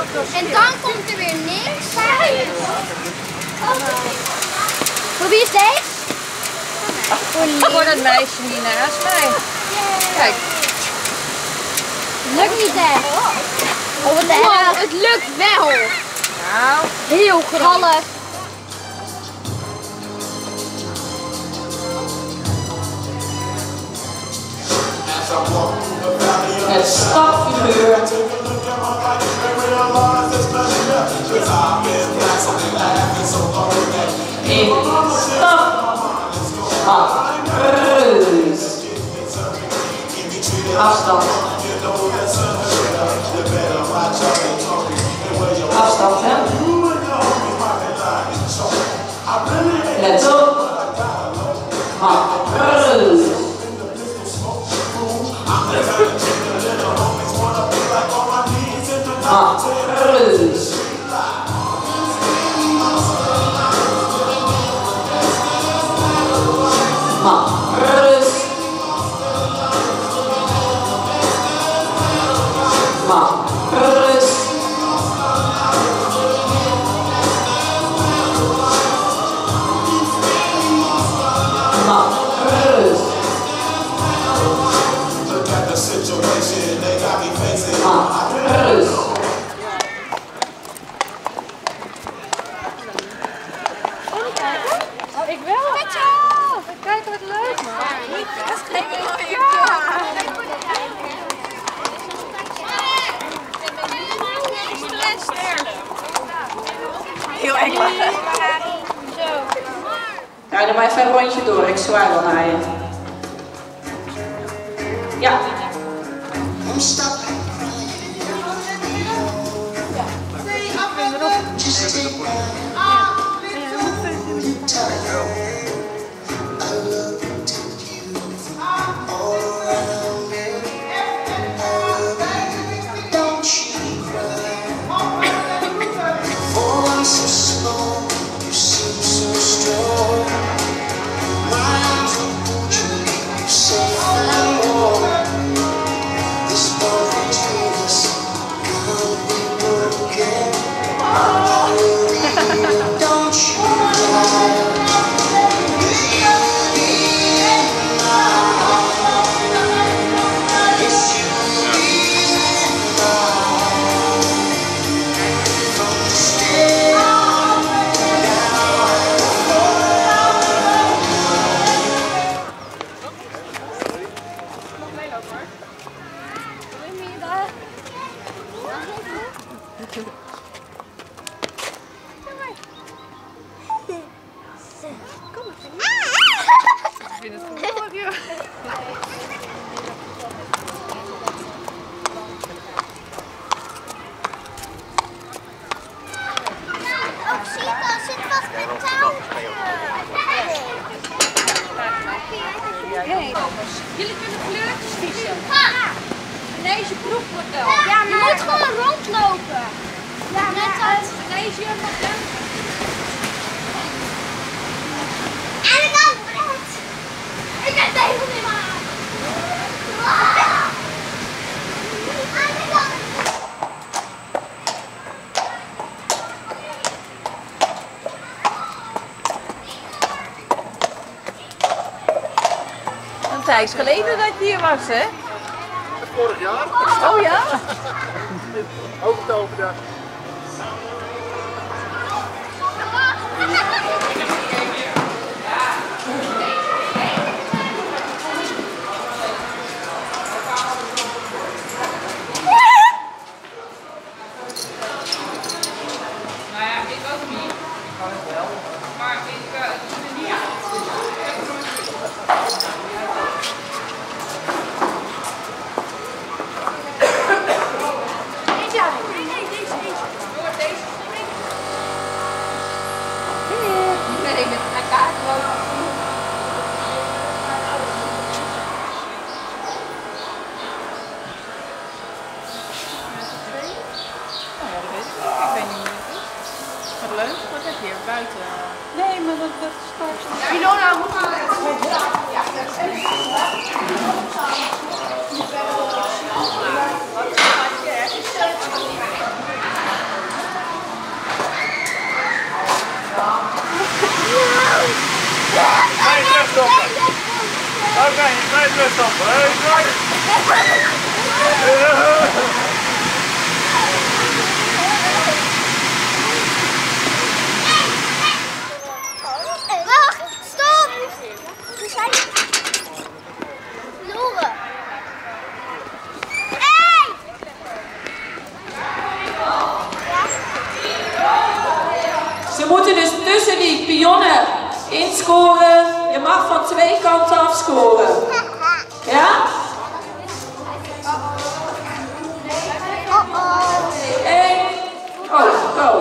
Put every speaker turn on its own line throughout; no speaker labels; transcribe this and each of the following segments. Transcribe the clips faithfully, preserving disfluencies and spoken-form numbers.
En dan komt er weer niks. Voor wie is deze?
Voor dat meisje hier naast mij. Kijk.
Lukt niet echt. Oh, wat erg. Het lukt wel.
Nou,
heel half.
Het stapfiguur. In stap. Reus. Afstand. Afstand, hè? Let op. Reus. Reus. Reus. Reus. Reus.
Look at the situation they got me facing.
Reus.
ik wil. Kijk wat leuk man.
Heel eng lachen. Ga er maar even een rondje door, ik zwaai wel naar je. Ja.
Jullie kunnen kleurtjes kiezen. Deze proef wordt wel.
Ja, maar je moet gewoon rondlopen. Ja, net als
deze hier nog doen.
En ik kan het. Ik heb deze niet meer aan.
Een tijd geleden dat je hier was, hè?
Vorig jaar.
Oh ja?
Ook het overdag.
Nou ja, ik ook niet. Maar ik doe er niet aan. Leuk, wat heb je buiten? Nee, maar dat, dat is straks.
Ilona, hoe
Ja.
Oké, twee plus stappen. Hey,
Wacht, stop! We zijn verloren. Hey!
Ze moeten dus tussen die pionnen inscoren. Je mag van twee kanten afscoren. Ja? Eén. Oh, oh.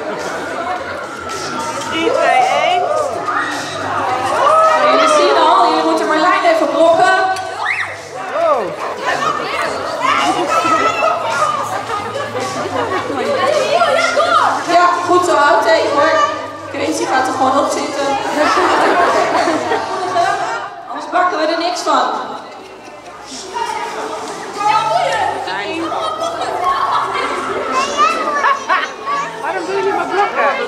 drie, twee, één.
Jullie zien al, jullie moeten Marlijn even blokken. Ja, goed zo, houd tegen hoor. Crazy gaat er gewoon op zitten. Anders bakken we er niks van.
Waarom doe je niet maar blokken?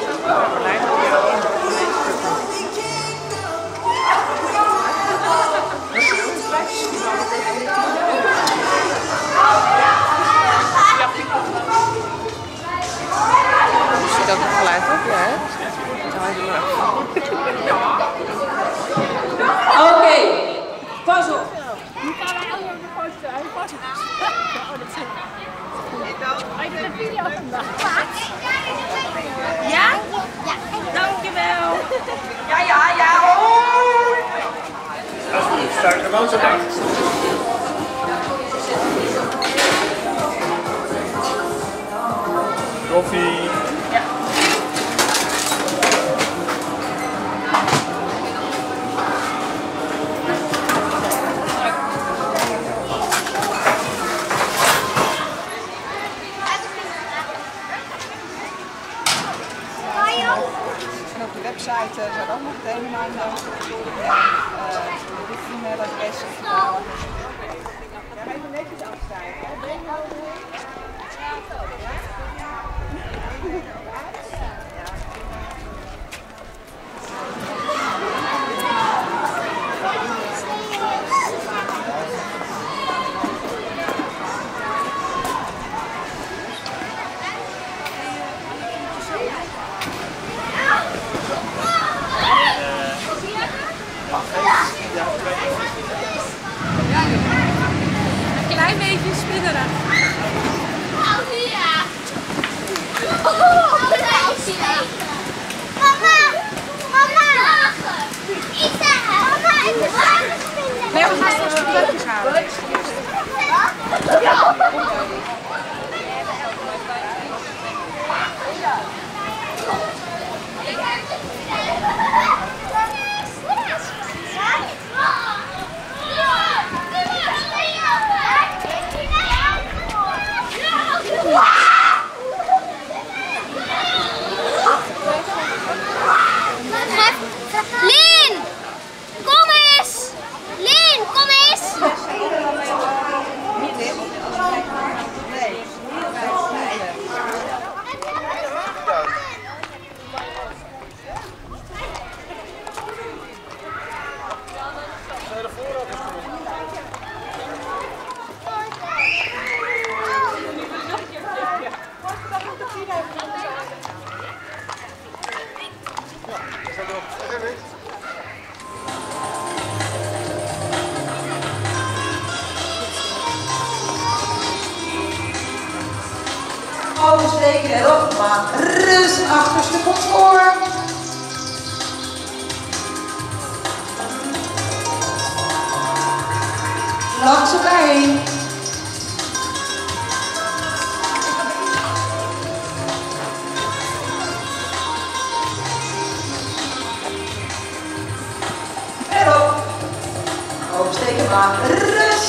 Zit ook het geluid op, ja hè?
Oké, okay. Pas op.
Nu gaan wij allemaal de foto uit. Oh, dat zijn. Oh, ik heb een video vandaag. Ja? Ja. Dankjewel.
Ja, ja, ja, hoi.
Dat is goed, sta ik gewoon zo lang. Koffie.
Ja.
En op de website uh, zijn ook nog meteen mijn e-mailadres. Ja, even netjes afstaan.
Een klein beetje spinneren.
Oh, ja. Oh, mama, mama. Isa, mama, ik wil water spinnen.
Nee, we gaan straks de plukjes halen.
Lien, kom eens. Lien, kom eens.
Oversteken erop, maar rustig achterste komt voor. Langs elkaar heen. Erop. Oversteken, maar rust.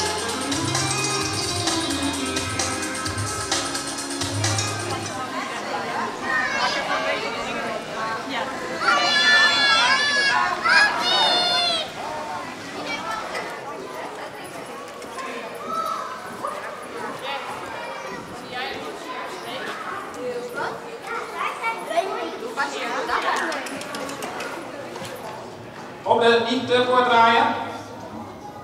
Op de niet te kort draaien.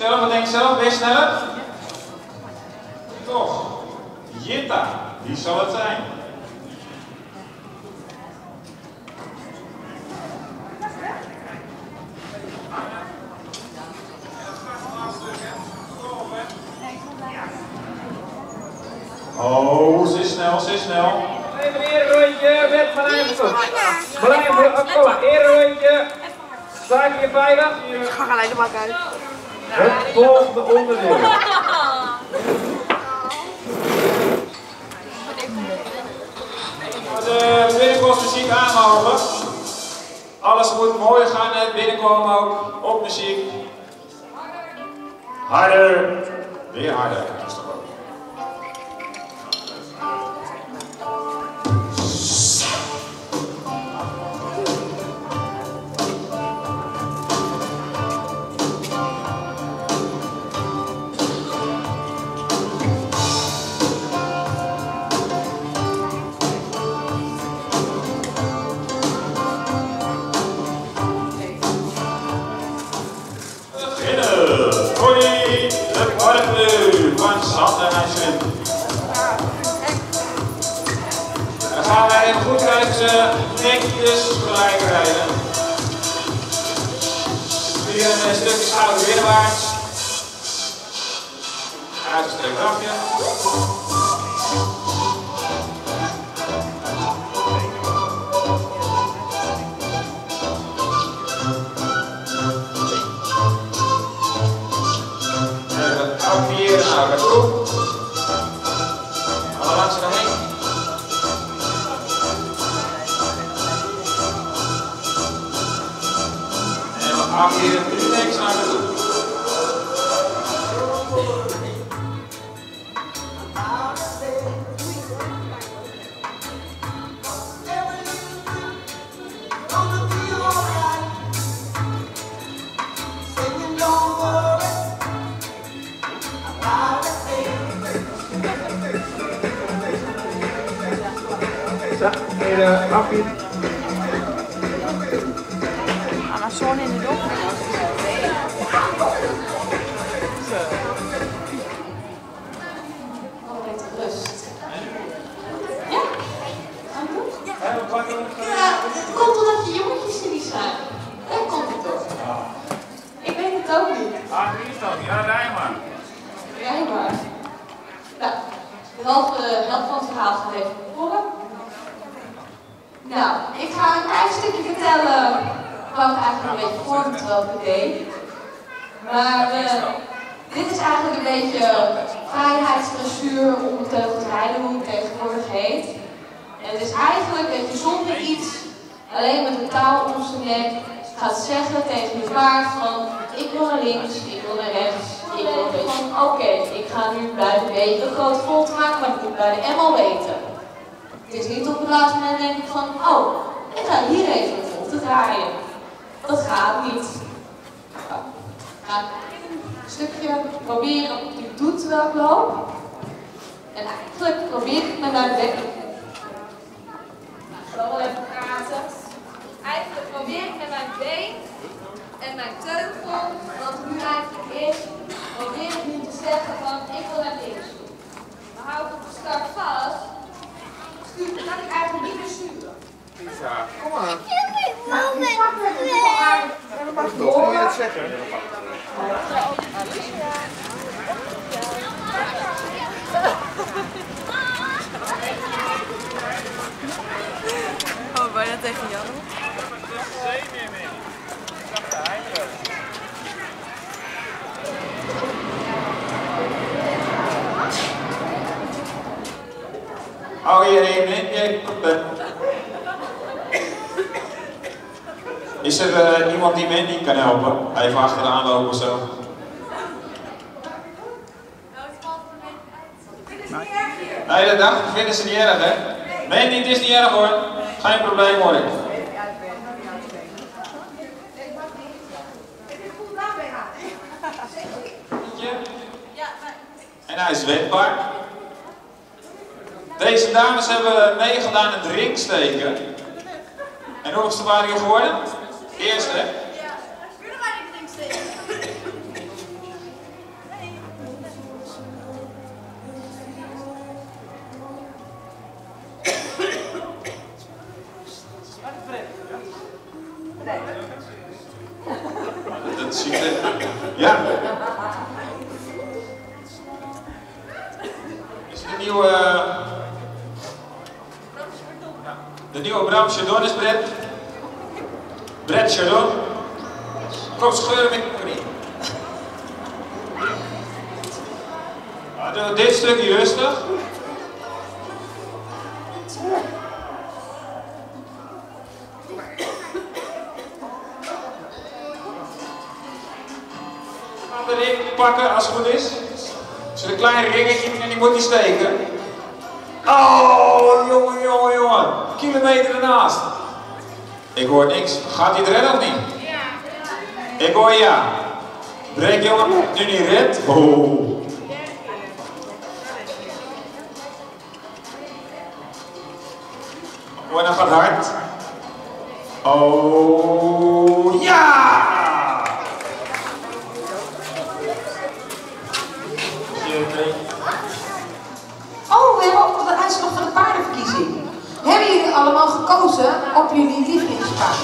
Zelf, wat denk je zelf? Ben je sneller? Toch. Jitta, wie zal het zijn? Oh, ze is snel, ze is snel.
Even een eerrondje met Van Eijventot. Blijf voor Akkola, eerrondje. Sta je veilig?
Ik ga gelijk de bak uit.
Het volgende onderdeel.
De binnenkomstmuziek aanhouden. Alles moet mooi gaan, het binnenkomen ook op muziek. Harder. Weer harder. Dat is toch ook. Van Sander en Sven. Dan gaan wij even goed kijken, netjes gelijk rijden. Hier een stukje schouder binnenwaarts. Uitgestrekt drafje. Activeren naar elkaar toe. Alle langs erheen. En wat activeren nu niks naar elkaar toe.
Even afbieden.
Amazon in de dop.
Rust. Ja? Ja, het komt omdat je jongetjes er niet zijn. Daar komt het door. Ik weet het ook niet.
Ah, wie is dat? Ja, rij maar.
Rij maar. Nou, de helft, de helft van het verhaal gaat even horen. Nou, ik ga een klein stukje vertellen wat ik eigenlijk een beetje voor terwijl ik het deed. Maar uh, dit is eigenlijk een beetje vrijheidsdressuur, onbeteugeld rijden, hoe het tegenwoordig heet. En het is eigenlijk dat je zonder iets, alleen met een touw om zijn nek, gaat zeggen tegen je paard van ik wil naar links, ik wil naar rechts, ik wil van oké, okay, ik ga nu bij de B een grote volte maken, maar ik moet bij de M al weten. Het is niet op het laatste moment denk ik van, oh, ik ga hier even een volte draaien. Dat gaat niet. Nou, ik ga een stukje proberen op die doet terwijl ik loop. En eigenlijk probeer ik me naar de bek. Ik ga wel even praten. Eigenlijk probeer ik met mijn been en mijn teugel, wat het nu eigenlijk is, probeer ik nu te zeggen van, ik wil naar links toe. Dan hou ik het de start vast. Dan kan ik eigenlijk niet meer sturen.
Ja, kom maar.
Wacht
op, moet je het zeggen?
Oh, bijna tegen Jan.
Hou je even in. Is er uh, iemand die Mandy kan helpen? Even achteraan lopen of zo. Nee, dat dacht ik, vinden ze niet erg, hè? Mandy, het is niet erg hoor. Geen probleem hoor ik. En hij is wendbaar. Deze dames hebben meegedaan in het ringsteken. En hoeveelste waren jullie geworden? Eerste, hè?
Ja. Kunnen wij niet ringsteken?
Ja. Is het de nieuwe... De nieuwe Bram Chardon is Brett. Brett Chardon. Kom scheuren met de knie. Nou, dit stukje rustig. De ring pakken als het goed is. Er zit een klein ringetje en die moet niet steken. Oh, jongen, jongen, jongen. Kilometer ernaast. Ik hoor niks. Gaat hij het redden of niet? Ja. Ik hoor ja. Breek jongen, nu niet redt. Oh. Oh, en dan gaat hard. Oh, ja!
Oh, we hebben ook nog de uitslag van de paardenverkiezing. Hebben jullie allemaal gekozen op jullie lievelingspaard?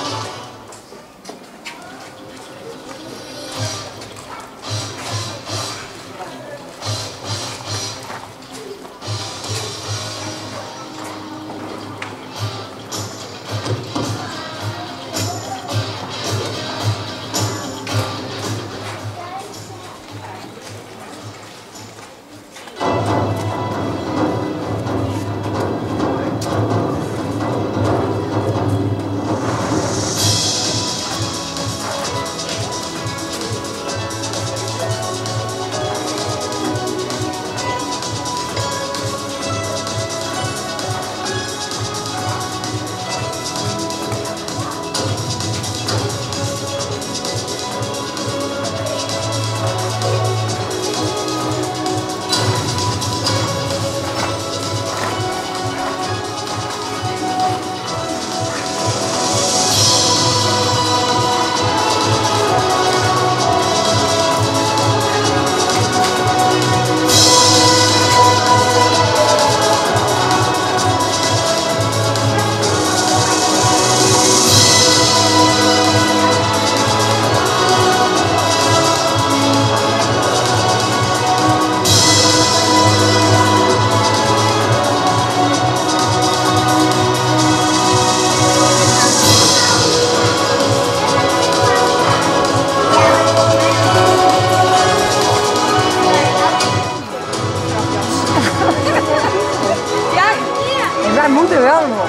Wij moeten wel nog.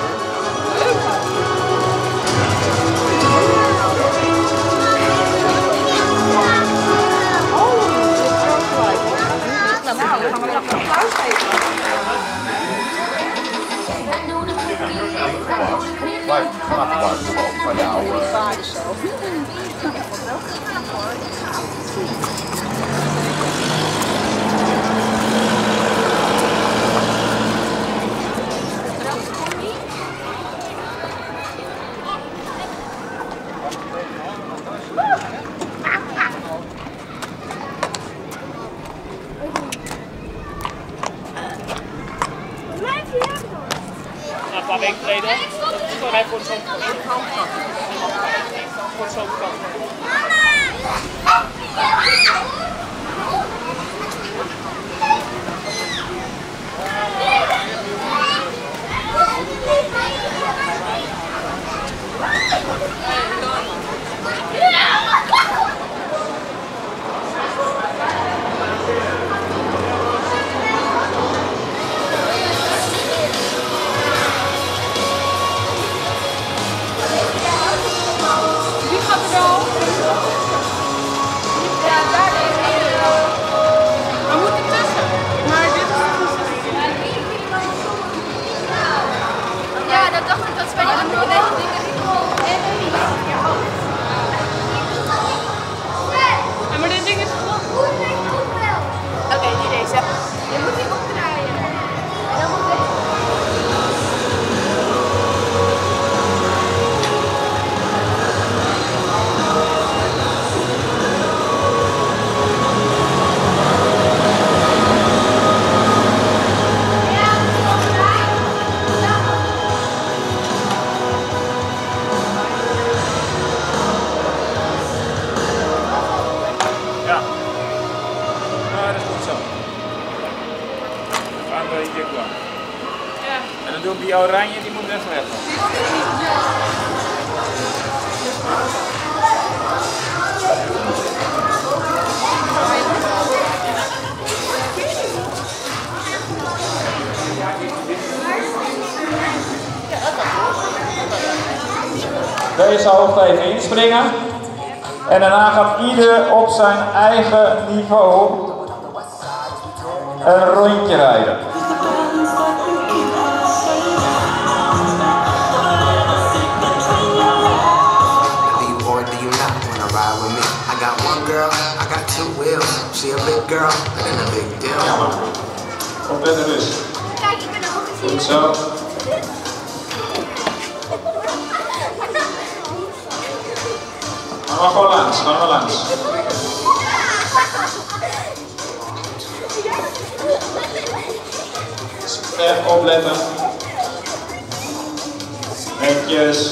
Nou, dan gaan we nog een applaus geven.
Blijf vanaf de bank van jou.
Een paar weken geleden. Gewoon even voor de zomerkant. Voor de zomerkant.
Ja, daar.
rondje kwam.
Ja.
En dan doe ik die oranje, die moet even weg.
Deze hoogte even inspringen. En daarna gaat ieder op zijn eigen niveau een rondje rijden.
Opletten dus.
Kijk, ik ben er ook gezien.
Goed zo. Ga maar gewoon langs, ga maar langs. Echt opletten. Netjes.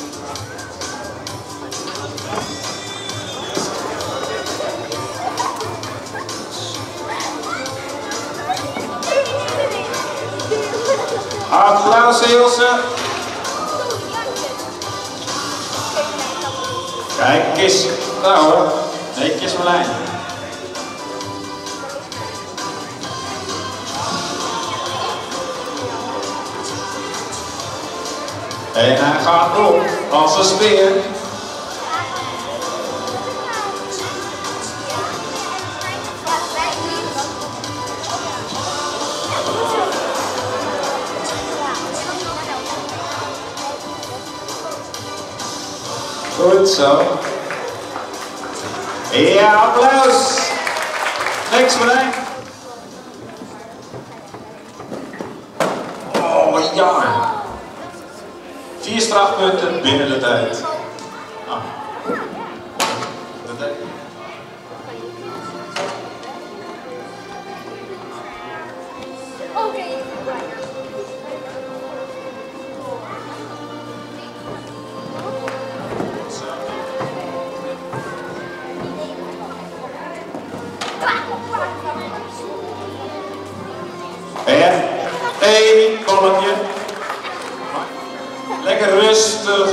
Applaus Ilse. Kijk eens. Daar hoor. Netjes Marlijn. En hij gaat op als een speer. Goed zo. Ja, applaus. Niks Marlijn. Oh, jammer. Vier strafpunten binnen de tijd. Ah. De tijd.
Oké.
En één kolomje. Lekker rustig.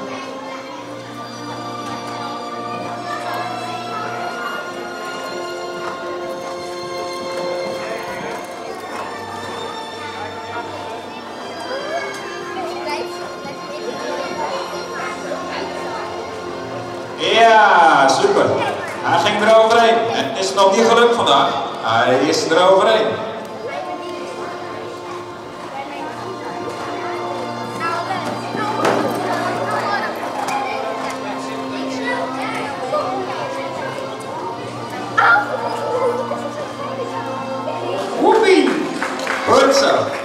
Ja, super. Hij ging eroverheen. En is het nog niet gelukt vandaag? Hij is eroverheen. Woepie! Goed zo.